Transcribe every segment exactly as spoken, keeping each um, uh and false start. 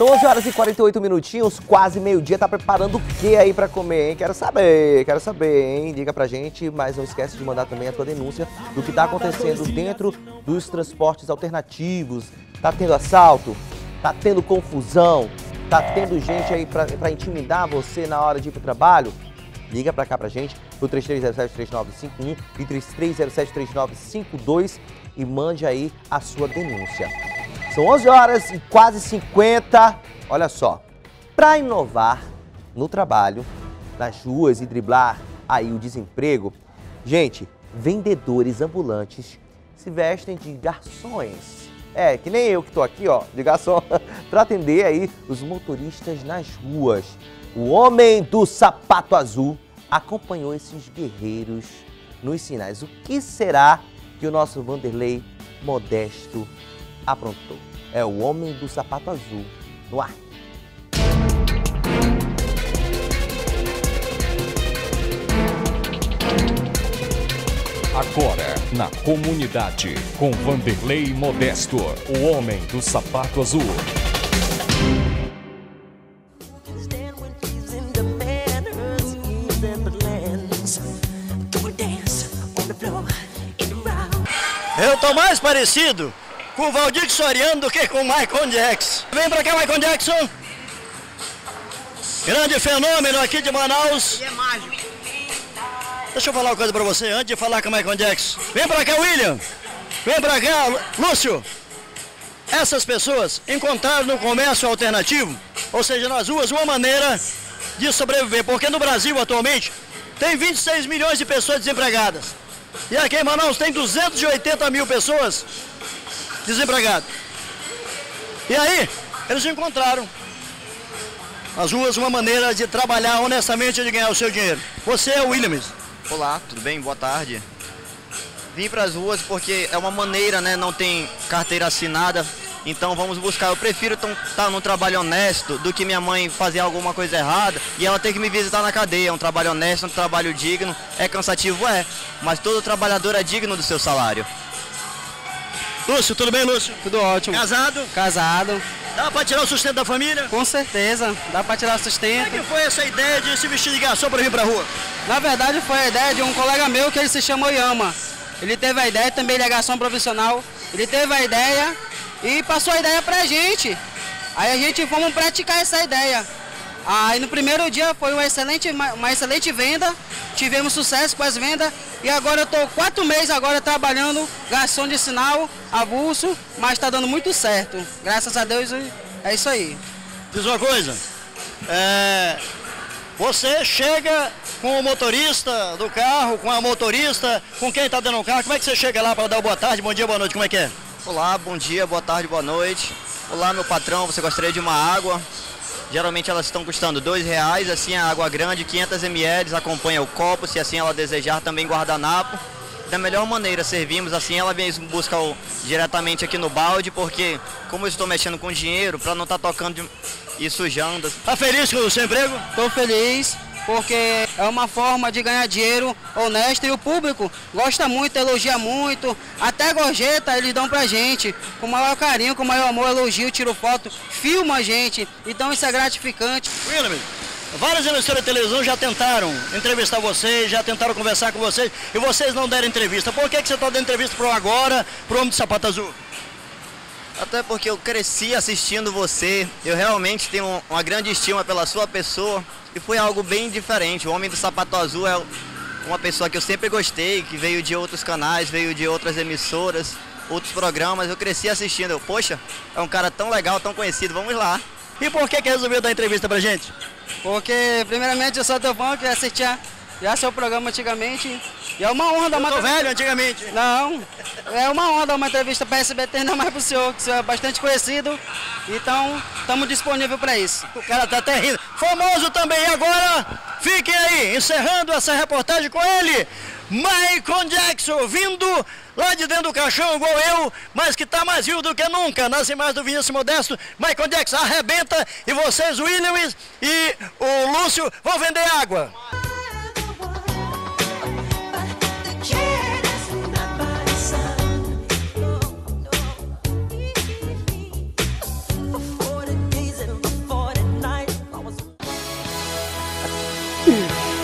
São onze horas e quarenta e oito minutinhos, quase meio-dia. Tá preparando o que aí pra comer, hein? Quero saber, quero saber, hein? Diga pra gente, mas não esquece de mandar também a tua denúncia do que tá acontecendo dentro dos transportes alternativos. Tá tendo assalto? Tá tendo confusão? Tá tendo gente aí pra, pra intimidar você na hora de ir pro trabalho? Liga pra cá pra gente, pro três três zero sete, três nove cinco um e três três zero sete, três nove cinco dois e mande aí a sua denúncia. São onze horas e quase cinquenta. Olha só, para inovar no trabalho, nas ruas e driblar aí o desemprego, gente, vendedores ambulantes se vestem de garçons. É, que nem eu que tô aqui, ó, de garçom, para atender aí os motoristas nas ruas. O homem do sapato azul acompanhou esses guerreiros nos sinais. O que será que o nosso Vanderlei Modesto aprontou? É o homem do sapato azul no ar. Agora, na comunidade, com Vanderlei Modesto, o homem do sapato azul. Eu tô mais parecido com o Valdir Soriano do que com o Michael Jackson. Vem pra cá, Michael Jackson. Grande fenômeno aqui de Manaus. Ele é mágico. Deixa eu falar uma coisa pra você antes de falar com o Michael Jackson. Vem pra cá, William. Vem pra cá, Lúcio. Essas pessoas encontraram no comércio alternativo, ou seja, nas ruas, uma maneira de sobreviver. Porque no Brasil, atualmente, tem vinte e seis milhões de pessoas desempregadas. E aqui em Manaus tem duzentos e oitenta mil pessoas desempregadas. E aí, eles encontraram nas ruas uma maneira de trabalhar honestamente e de ganhar o seu dinheiro. Você é o Williams. Olá, tudo bem? Boa tarde. Vim para as ruas porque é uma maneira, né? Não tem carteira assinada, então vamos buscar. Eu prefiro estar num trabalho honesto do que minha mãe fazer alguma coisa errada e ela ter que me visitar na cadeia. É um trabalho honesto, um trabalho digno. É cansativo, é, mas todo trabalhador é digno do seu salário. Lúcio, tudo bem, Lúcio? Tudo ótimo. Casado? Casado. Dá pra tirar o sustento da família? Com certeza, dá pra tirar o sustento. Como é que foi essa ideia de se vestir de garçom pra vir pra rua? Na verdade foi a ideia de um colega meu que ele se chama Yama. Ele teve a ideia, também ele é garçom profissional. Ele teve a ideia e passou a ideia pra gente. Aí a gente fomos praticar essa ideia. Aí no primeiro dia foi uma excelente, uma excelente venda, tivemos sucesso com as vendas e agora eu estou quatro meses agora trabalhando, garçom de sinal, avulso, mas está dando muito certo. Graças a Deus é isso aí. Diz uma coisa, é, você chega com o motorista do carro, com a motorista, com quem está dando o carro, como é que você chega lá para dar boa tarde, bom dia, boa noite, como é que é? Olá, bom dia, boa tarde, boa noite. Olá, meu patrão, você gostaria de uma água? Geralmente elas estão custando dois reais, assim a água grande, quinhentos mililitros, acompanha o copo, se assim ela desejar, também guardanapo. Da melhor maneira servimos, assim ela vem buscar o, diretamente aqui no balde, porque como eu estou mexendo com dinheiro, para não estar tá tocando e sujando. Tá feliz com o seu emprego? Estou feliz, porque é uma forma de ganhar dinheiro honesto e o público gosta muito, elogia muito, até gorjeta eles dão pra gente, com o maior carinho, com o maior amor, elogio, tiro foto, filma a gente, então isso é gratificante. William, várias emissoras de televisão já tentaram entrevistar vocês, já tentaram conversar com vocês e vocês não deram entrevista. Por que, que você está dando entrevista pro agora, pro homem de sapato azul? Até porque eu cresci assistindo você, eu realmente tenho uma grande estima pela sua pessoa e foi algo bem diferente. O Homem do Sapato Azul é uma pessoa que eu sempre gostei, que veio de outros canais, veio de outras emissoras, outros programas, eu cresci assistindo. Eu, poxa, é um cara tão legal, tão conhecido, vamos lá. E por que que resolveu dar entrevista pra gente? Porque, primeiramente, eu sou teu fã, que assistia já seu programa antigamente. E é uma honra dar uma eu tô velho antigamente. Não, é uma honra dar uma entrevista para S B T, ainda mais pro senhor, que o senhor é bastante conhecido. Então, estamos disponíveis para isso. O cara tá até rindo. Famoso também. E agora, fiquem aí, encerrando essa reportagem com ele, Michael Jackson, vindo lá de dentro do caixão, igual eu, mas que tá mais vivo do que nunca. Nas imagens do Vinícius Modesto, Michael Jackson arrebenta e vocês, o Williams e o Lúcio, vão vender água.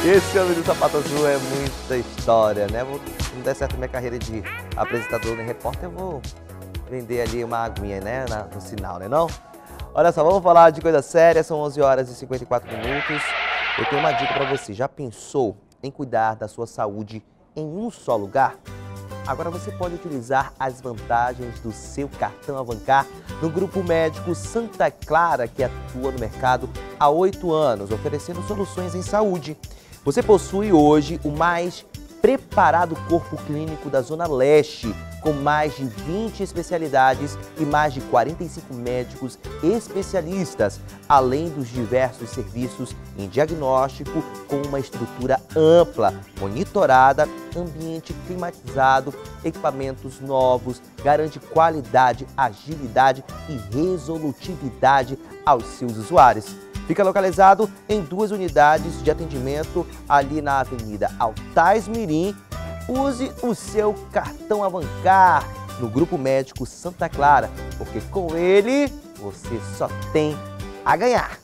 Esse homem do sapato azul é muita história, né? Vou, se não der certo a minha carreira de apresentador nem repórter, eu vou vender ali uma aguinha, né? Na, no sinal, né não? Olha só, vamos falar de coisa séria, são onze horas e cinquenta e quatro minutos. Eu tenho uma dica para você, já pensou em cuidar da sua saúde em um só lugar? Agora você pode utilizar as vantagens do seu cartão Avancar no Grupo Médico Santa Clara, que atua no mercado há oito anos, oferecendo soluções em saúde. Você possui hoje o mais preparado corpo clínico da Zona Leste, com mais de vinte especialidades e mais de quarenta e cinco médicos especialistas, além dos diversos serviços em diagnóstico com uma estrutura ampla, monitorada, ambiente climatizado, equipamentos novos, garante qualidade, agilidade e resolutividade aos seus usuários. Fica localizado em duas unidades de atendimento ali na Avenida Altais Mirim. Use o seu cartão Avancar no Grupo Médico Santa Clara, porque com ele você só tem a ganhar.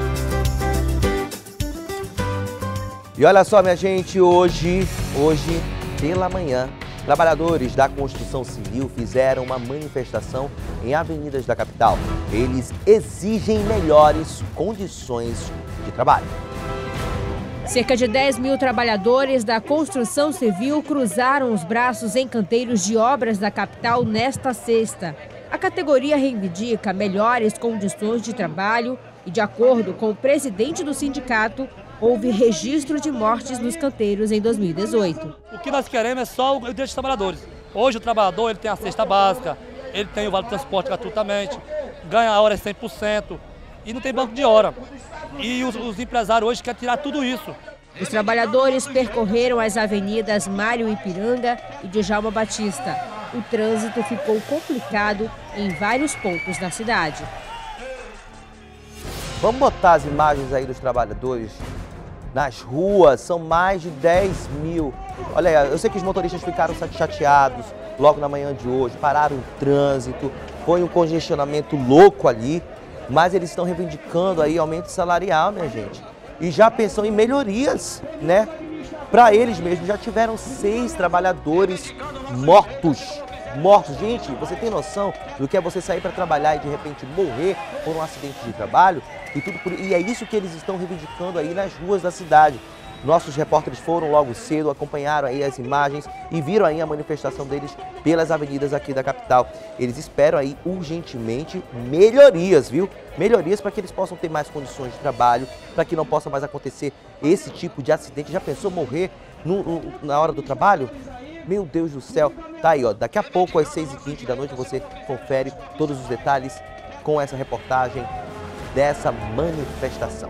E olha só, minha gente, hoje, hoje pela manhã, trabalhadores da construção civil fizeram uma manifestação em avenidas da capital. Eles exigem melhores condições de trabalho. Cerca de dez mil trabalhadores da construção civil cruzaram os braços em canteiros de obras da capital nesta sexta. A categoria reivindica melhores condições de trabalho e, de acordo com o presidente do sindicato, houve registro de mortes nos canteiros em dois mil e dezoito. O que nós queremos é só o direito dos trabalhadores. Hoje o trabalhador ele tem a cesta básica, ele tem o vale transporte gratuitamente, ganha a hora cem por cento e não tem banco de hora. E os, os empresários hoje querem tirar tudo isso. Os trabalhadores percorreram as avenidas Mário Ipiranga e Djalma Batista. O trânsito ficou complicado em vários pontos da cidade. Vamos botar as imagens aí dos trabalhadores nas ruas, são mais de dez mil. Olha aí, eu sei que os motoristas ficaram chateados logo na manhã de hoje, pararam o trânsito, foi um congestionamento louco ali, mas eles estão reivindicando aí aumento salarial, minha gente. E já pensam em melhorias, né? Para eles mesmos, já tiveram seis trabalhadores mortos. Mortos. Gente, você tem noção do que é você sair para trabalhar e de repente morrer por um acidente de trabalho? E, tudo por... e é isso que eles estão reivindicando aí nas ruas da cidade. Nossos repórteres foram logo cedo, acompanharam aí as imagens e viram aí a manifestação deles pelas avenidas aqui da capital. Eles esperam aí urgentemente melhorias, viu? Melhorias para que eles possam ter mais condições de trabalho, para que não possa mais acontecer esse tipo de acidente. Já pensou morrer no, no, na hora do trabalho? Meu Deus do céu, tá aí, ó. Daqui a pouco, às seis e vinte da noite, você confere todos os detalhes com essa reportagem dessa manifestação.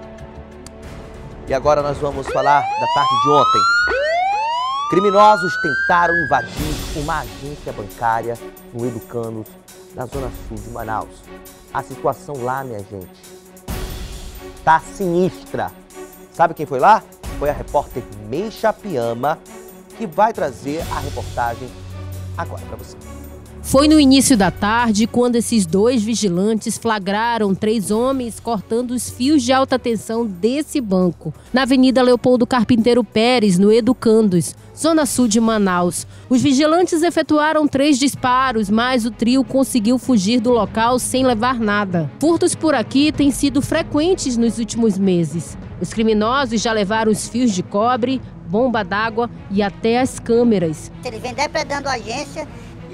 E agora nós vamos falar da tarde de ontem. Criminosos tentaram invadir uma agência bancária no Educandos, na zona sul de Manaus. A situação lá, minha gente, tá sinistra. Sabe quem foi lá? Foi a repórter Meixa Piama, que vai trazer a reportagem agora para você. Foi no início da tarde quando esses dois vigilantes flagraram três homens cortando os fios de alta tensão desse banco, na Avenida Leopoldo Carpinteiro Pérez, no Educandos, zona sul de Manaus. Os vigilantes efetuaram três disparos, mas o trio conseguiu fugir do local sem levar nada. Furtos por aqui têm sido frequentes nos últimos meses. Os criminosos já levaram os fios de cobre, bomba d'água e até as câmeras. Ele vem depredando a agência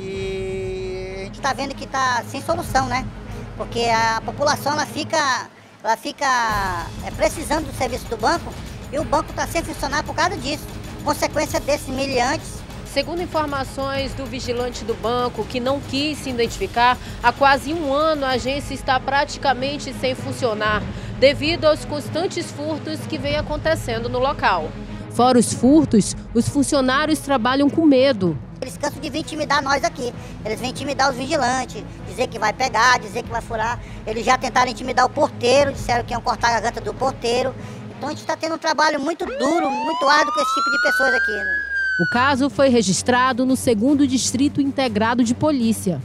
e a gente está vendo que está sem solução, né? Porque a população ela fica, ela fica é, precisando do serviço do banco e o banco está sem funcionar por causa disso. Consequência desses miliantes. Segundo informações do vigilante do banco, que não quis se identificar, há quase um ano a agência está praticamente sem funcionar, devido aos constantes furtos que vem acontecendo no local. Fora os furtos, os funcionários trabalham com medo. Eles cansam de vir intimidar nós aqui. Eles vêm intimidar os vigilantes, dizer que vai pegar, dizer que vai furar. Eles já tentaram intimidar o porteiro, disseram que iam cortar a garganta do porteiro. Então a gente está tendo um trabalho muito duro, muito árduo com esse tipo de pessoas aqui. O caso foi registrado no segundo Distrito Integrado de Polícia.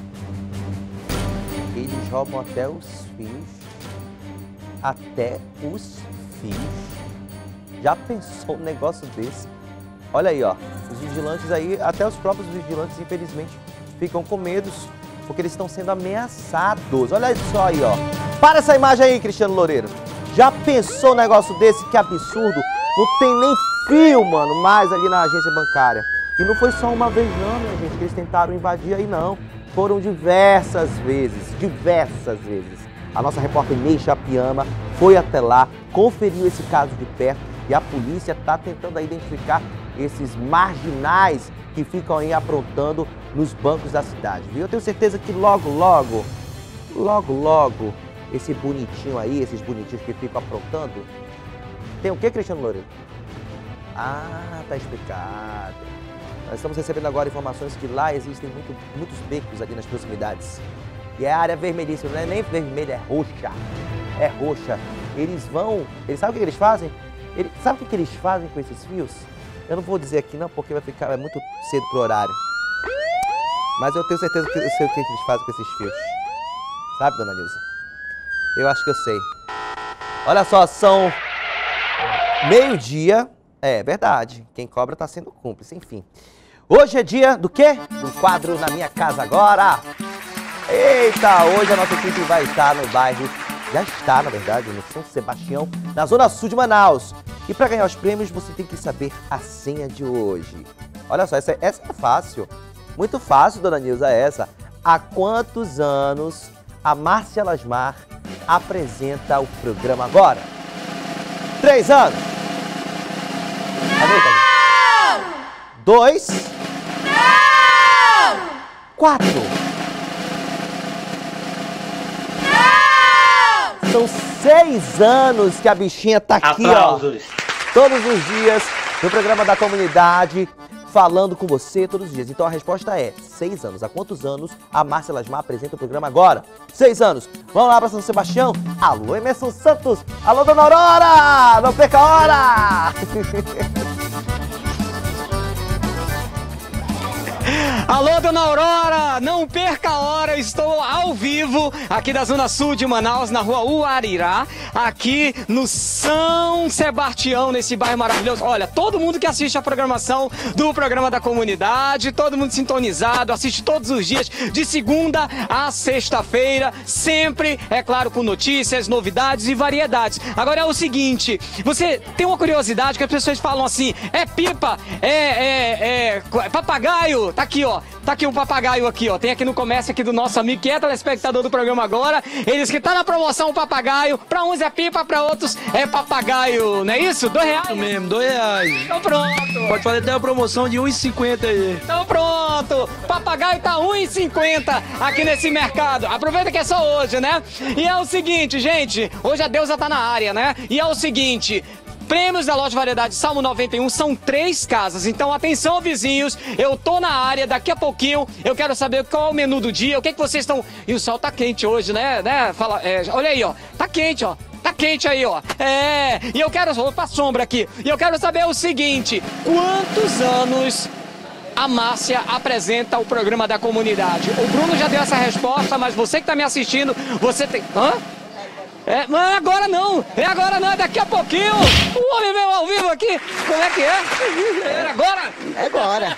Eles roubam até os fios, até os fios Já pensou um negócio desse? Olha aí, ó, os vigilantes aí, até os próprios vigilantes, infelizmente, ficam com medo, porque eles estão sendo ameaçados. Olha só aí, ó. Para essa imagem aí, Cristiano Loureiro. Já pensou um negócio desse? Que absurdo. Não tem nem fio, mano, mais ali na agência bancária. E não foi só uma vez não, minha gente, que eles tentaram invadir aí, não. Foram diversas vezes, diversas vezes. A nossa repórter Neisha Piama foi até lá, conferiu esse caso de perto e a polícia está tentando identificar esses marginais que ficam aí aprontando nos bancos da cidade, viu? Eu tenho certeza que logo, logo, logo, logo, esse bonitinho aí, esses bonitinhos que ficam aprontando, tem o que, Cristiano Loureiro? Ah, tá explicado. Nós estamos recebendo agora informações que lá existem muito, muitos becos ali nas proximidades. E é a área vermelhíssima, não é nem vermelha, é roxa. É roxa. Eles vão... Eles sabem o que eles fazem? Eles, sabe o que eles fazem com esses fios? Eu não vou dizer aqui não, porque vai ficar é muito cedo pro horário. Mas eu tenho certeza que eu sei o que eles fazem com esses fios. Sabe, dona Nilza? Eu acho que eu sei. Olha só, são meio-dia. É verdade, quem cobra tá sendo cúmplice, enfim. Hoje é dia do quê? Do quadro Na Minha Casa Agora. Eita, hoje a nossa equipe vai estar no bairro, já está na verdade, no São Sebastião, na zona sul de Manaus. E para ganhar os prêmios você tem que saber a senha de hoje. Olha só, essa, essa é fácil, muito fácil, dona Nilza, essa. Há quantos anos a Márcia Lasmar apresenta o programa agora? Três anos. Não! Dois. Não! Quatro. Não! São seis anos que a bichinha tá aqui, Aplausos. ó. Todos os dias, no programa da comunidade, falando com você todos os dias. Então a resposta é seis anos. Há quantos anos a Márcia Lasmar apresenta o programa agora? Seis anos. Vamos lá para São Sebastião. Alô, Emerson Santos. Alô, dona Aurora. Não perca a hora. Alô, dona Aurora, não perca a hora, estou ao vivo aqui da Zona Sul de Manaus, na rua Uarirá, aqui no São Sebastião, nesse bairro maravilhoso. Olha, todo mundo que assiste a programação do programa da comunidade, todo mundo sintonizado, assiste todos os dias, de segunda a sexta-feira, sempre, é claro, com notícias, novidades e variedades. Agora é o seguinte, você tem uma curiosidade que as pessoas falam assim, é pipa, é, é, é papagaio, tá aqui, ó. Tá aqui um papagaio aqui, ó. Tem aqui no comércio aqui do nosso amigo que é telespectador do programa agora. Eles que tá na promoção o papagaio. Pra uns é pipa, pra outros é papagaio. Não é isso? Dois reais? Isso mesmo, dois reais. Então pronto. Pode fazer até a promoção de um e cinquenta aí. Então pronto. Papagaio tá um e cinquenta aqui nesse mercado. Aproveita que é só hoje, né? E é o seguinte, gente. Hoje a deusa tá na área, né? E é o seguinte... Prêmios da Loja Variedade Salmo noventa e um são três casas, então atenção vizinhos, eu tô na área, daqui a pouquinho eu quero saber qual é o menu do dia, o que, que vocês estão... E o sol tá quente hoje, né? né? Fala, é, olha aí, ó, tá quente, ó. Tá quente aí, ó. É, e eu quero... Vou pra sombra aqui. E eu quero saber o seguinte, quantos anos a Márcia apresenta o programa da comunidade? O Bruno já deu essa resposta, mas você que tá me assistindo, você tem... Hã? É, não é agora não, é agora não, é daqui a pouquinho. O homem veio ao vivo aqui. Como é que é? É agora? É agora.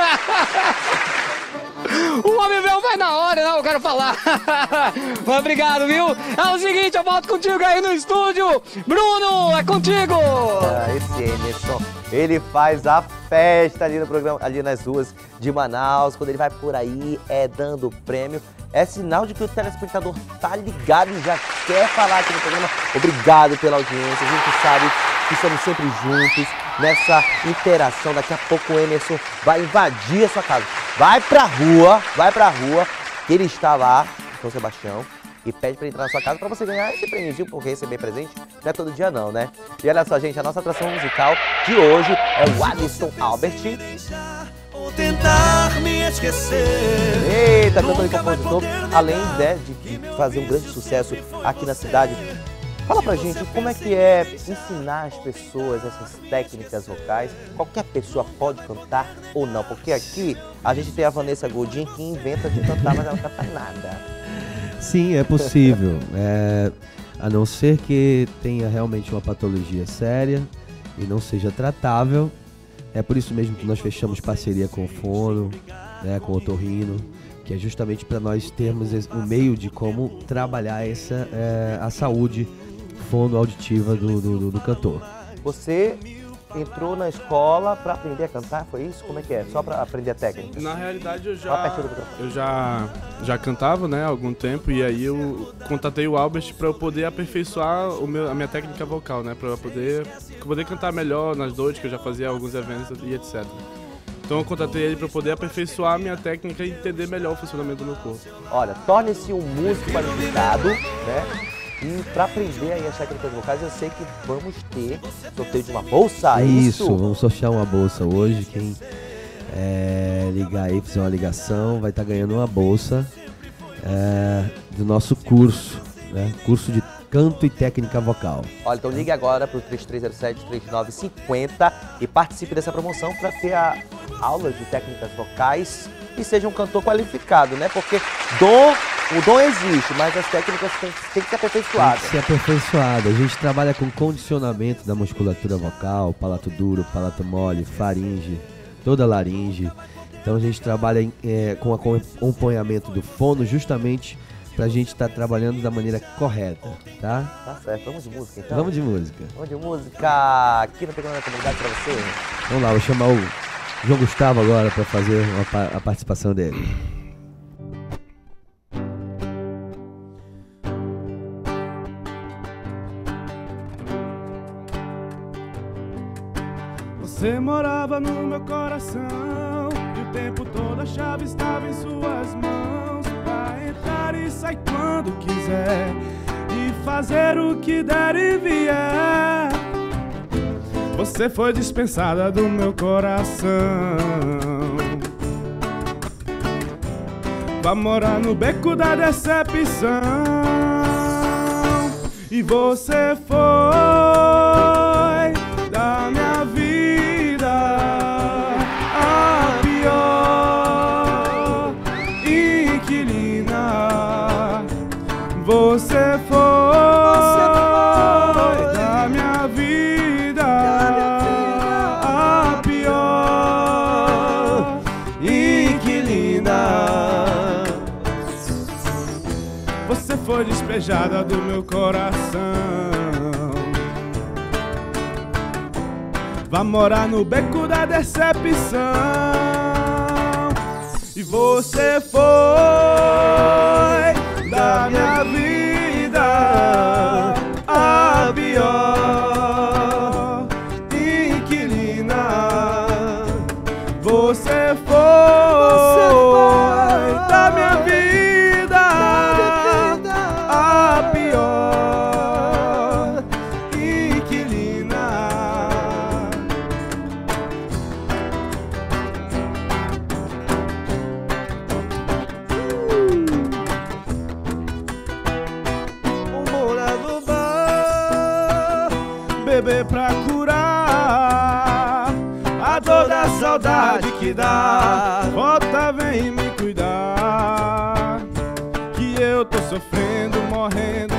O homem veio, vai na hora, não, eu quero falar. Mas obrigado, viu? É o seguinte, eu volto contigo aí no estúdio. Bruno, é contigo. Ah, esse Emerson, ele faz a festa ali no programa, ali nas ruas de Manaus. Quando ele vai por aí, é dando prêmio. É sinal de que o telespectador tá ligado e já quer falar aqui no programa. Obrigado pela audiência. A gente sabe que estamos sempre juntos nessa interação. Daqui a pouco o Emerson vai invadir a sua casa. Vai pra rua, vai pra rua. Ele está lá, em São Sebastião, e pede pra entrar na sua casa pra você ganhar esse prêmio, porque receber presente não é todo dia não, né? E olha só, gente, a nossa atração musical de hoje é o Alisson Albert. Tentar me esquecer. Eita, cantor e compositor, além né, de fazer um grande sucesso aqui na cidade. Fala pra gente como é que é ensinar as pessoas essas técnicas vocais. Qualquer pessoa pode cantar ou não, porque aqui a gente tem a Vanessa Godin que inventa de cantar, mas ela não canta nada. Sim, é possível, é, a não ser que tenha realmente uma patologia séria. e não seja tratável. É por isso mesmo que nós fechamos parceria com o Fono, né, com o Otorrino, que é justamente para nós termos um meio de como trabalhar essa, é, a saúde fonoauditiva do, do, do cantor. Você entrou na escola para aprender a cantar, foi isso? Como é que é? Só para aprender a técnica? Na realidade eu já eu já já cantava, né, há algum tempo, e aí eu contatei o Albert para eu poder aperfeiçoar o meu, a minha técnica vocal, né, para eu poder poder cantar melhor nas noites que eu já fazia alguns eventos e etcétera. Então eu contatei ele para poder aperfeiçoar a minha técnica e entender melhor o funcionamento do meu corpo. Olha, torne-se um músico qualificado, né? E para aprender aí as técnicas vocais, eu sei que vamos ter sorteio de uma bolsa, é isso? Isso, vamos sortear uma bolsa hoje. Quem é, ligar aí, fizer uma ligação, vai estar tá ganhando uma bolsa é, do nosso curso, né? Curso de canto e técnica vocal. Olha, então ligue agora para o três três zero sete, três nove cinco zero e participe dessa promoção para ter a aula de técnicas vocais e seja um cantor qualificado, né? Porque dom... O dom existe, mas as técnicas têm, têm que ser aperfeiçoadas. Tem que ser aperfeiçoada. A gente trabalha com condicionamento da musculatura vocal, palato duro, palato mole, faringe, toda a laringe. Então a gente trabalha é, com o acompanhamento do fono justamente pra gente estar tá trabalhando da maneira correta, tá? Tá certo. Vamos de música, então? Vamos de música. Vamos de música aqui no Pegando na Comunidade pra você. Vamos lá, vou chamar o João Gustavo agora pra fazer uma, a participação dele. Você morava no meu coração e o tempo todo a chave estava em suas mãos, pra entrar e sair quando quiser e fazer o que der e vier. Você foi dispensada do meu coração. Vá morar no beco da decepção. E você foi da minha vida a pior inquilina. Você foi da minha vida a pior inquilina. Você foi despejada do meu coração. Vá morar no beco da decepção. E você foi da minha vida a pior inquilina. Você foi da minha vida a pior inquilina. Beber pra curar a dor da saudade que dá. Volta, vem me cuidar, que eu tô sofrendo, morrendo